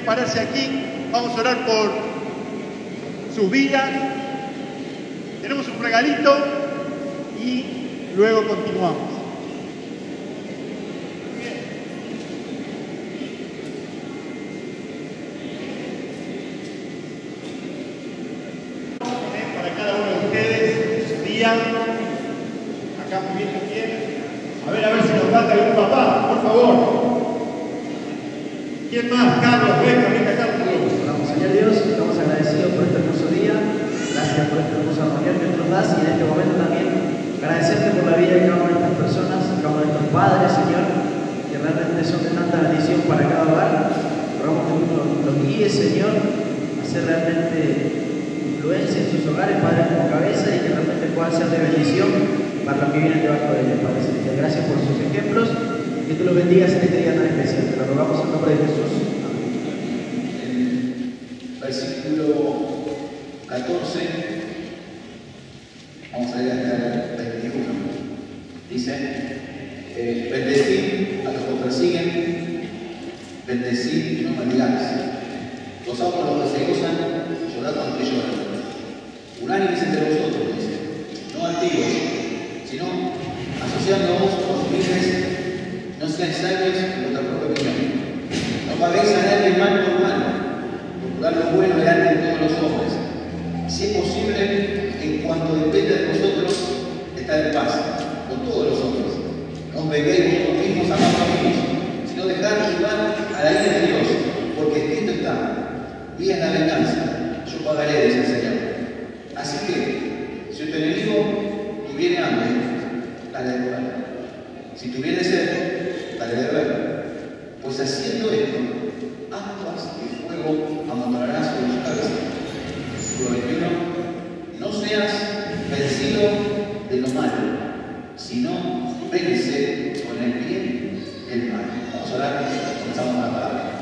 pararse aquí, vamos a orar por sus vidas. Tenemos un regalito y luego continuamos. Para cada uno de ustedes, su día. Acá muy bien. A ver si nos falta algún papá, por favor. ¿Quién más? Carlos, venga, Carlos. Vamos, Señor Dios, estamos agradecidos por este hermoso día. Gracias por esta hermosa reunión que nos das y en este momento también agradecerte por la vida de cada una de estas personas, cada uno de estos padres, Señor, que realmente son de tanta bendición para cada hogar. Rogamos que tú los guíes, Señor, a ser realmente influencia en sus hogares, Padre, como cabeza y que realmente puedan ser de bendición para los que vienen debajo de ellos, Padre Celestial. Gracias por sus ejemplos. Que tú los bendigas en este día tan especial. Te lo rogamos en nombre de Jesús. En el versículo 14, vamos a ir hasta el 21. Dice, bendecid a los que os persiguen, bendecid y no maldigáis. Gozaos por los que se gozan, llorad con los que lloran. Unánimes entre vosotros, dice, no altivos, sino asociándoos con los humildes. No seáis sabios en vuestra propia opinión. No paguéis a nadie mal por mal. Procurad lo bueno delante de todos los hombres. Si es posible, en cuanto depende de vosotros, estad en paz con todos los hombres. No os venguéis vosotros mismos a más amigos, sino dejad lugar a la ira de Dios, porque escrito está: mía es la venganza, yo pagaré, dice el Señor. Así que, si tu enemigo tuviere hambre, dale de comer. Si tuviere sed, dale de beber, pues haciendo esto, aguas y fuego amontonarás sobre su cabeza. Versículo 21. No seas vencido de lo malo, sino vence con el bien el mal. Vamos a orar, comenzamos la palabra.